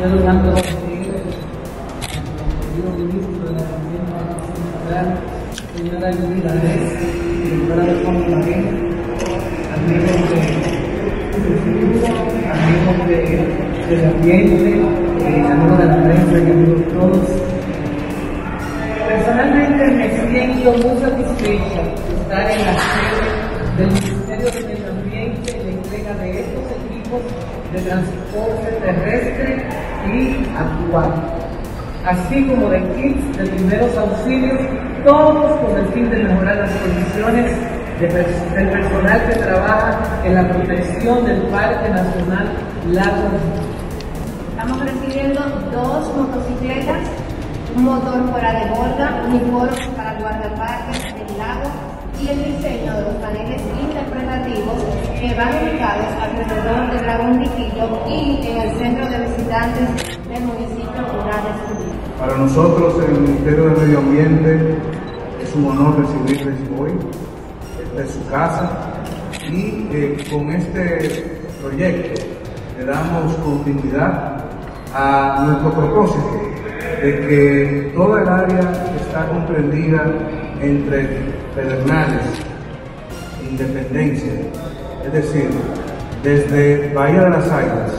señor Orlando Rodríguez, querido ministro de la Ambiente, señora Elvira Reyes, directora de Fondo Marino, amigos del ambiente, amigos de la prensa y amigos todos. Personalmente me siento muy satisfecha de estar en la sede del Ministerio de Medio Ambiente en la entrega de estos equipos de transporte terrestre y acuático, así como de kits de primeros auxilios, todos con el fin de mejorar las condiciones del personal que trabaja en la protección del Parque Nacional Lago Niguel. Estamos recibiendo 2 motocicletas, un motor fuera de borda, uniformes para el guardaparques del lago y el diseño de los paneles interpretativos que van ubicados alrededor del lago Enriquillo y en el centro de visitantes del municipio rural de Surubí. Para nosotros, el Ministerio de Medio Ambiente, es un honor recibirles hoy. Esta es su casa y con este proyecto le damos continuidad a nuestro propósito de que toda el área está comprendida entre Pedernales e Independencia, es decir, desde Bahía de las Águilas,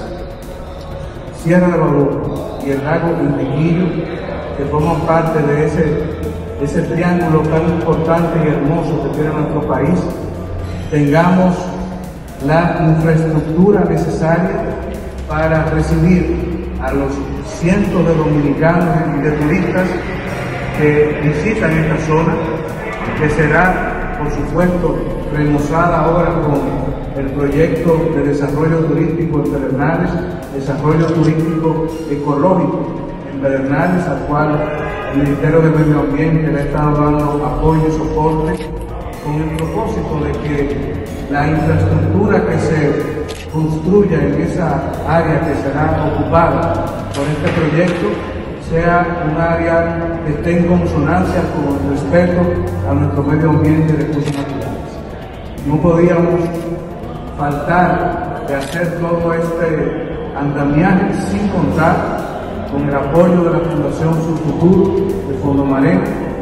Sierra de Baruco y el lago Enriquillo, que forman parte de ese triángulo tan importante y hermoso que tiene nuestro país, tengamos la infraestructura necesaria para recibir a los cientos de dominicanos y de turistas que visitan esta zona, que será, por supuesto, remozada ahora con el proyecto de desarrollo turístico en Pedernales, desarrollo turístico ecológico en Pedernales, al cual el Ministerio de Medio Ambiente le ha estado dando apoyo y soporte con el propósito de que la infraestructura que se construya en esa área que será ocupada por este proyecto sea un área que esté en consonancia con el respeto a nuestro medio ambiente y recursos naturales. No podíamos faltar de hacer todo este andamiaje sin contar con el apoyo de la Fundación Surfuturo de Fondo Marino,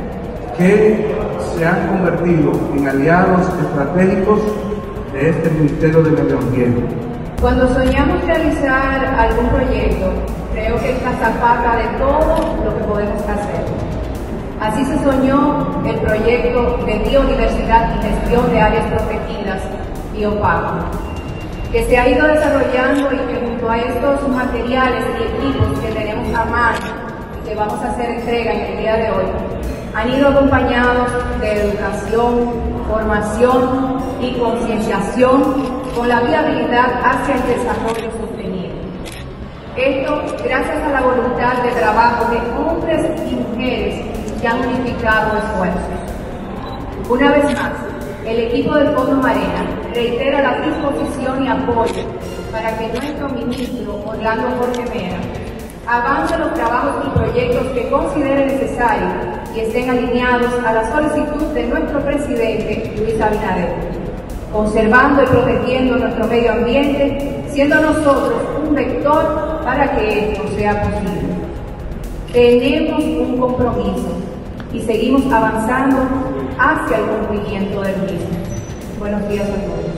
que se han convertido en aliados estratégicos de este Ministerio de Medio Ambiente. Cuando soñamos realizar algún proyecto, creo que es la zapata de todo lo que podemos hacer. Así se soñó el proyecto de biodiversidad y gestión de áreas protegidas, BioPAC, que se ha ido desarrollando y que junto a estos materiales y equipos que tenemos a mano y que vamos a hacer entrega en el día de hoy, han ido acompañados de educación, formación y concienciación con la viabilidad hacia el desarrollo sostenible. Esto gracias a la voluntad de trabajo de hombres y mujeres que han unificado esfuerzos. Una vez más, el equipo del Fondo Marina reitera la disposición y apoyo para que nuestro ministro Orlando Jorge Mera avance los trabajos y proyectos que considere necesarios y estén alineados a la solicitud de nuestro presidente Luis Abinader, conservando y protegiendo nuestro medio ambiente, siendo nosotros un vector para que esto sea posible. Tenemos un compromiso y seguimos avanzando hacia el cumplimiento del mismo. Buenos días a todos.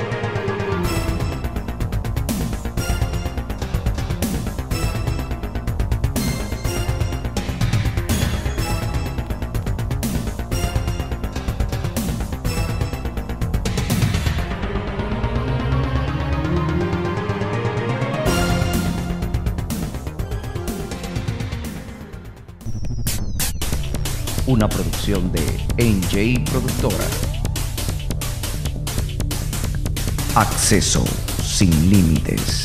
Una producción de NJ Productora. Acceso sin límites.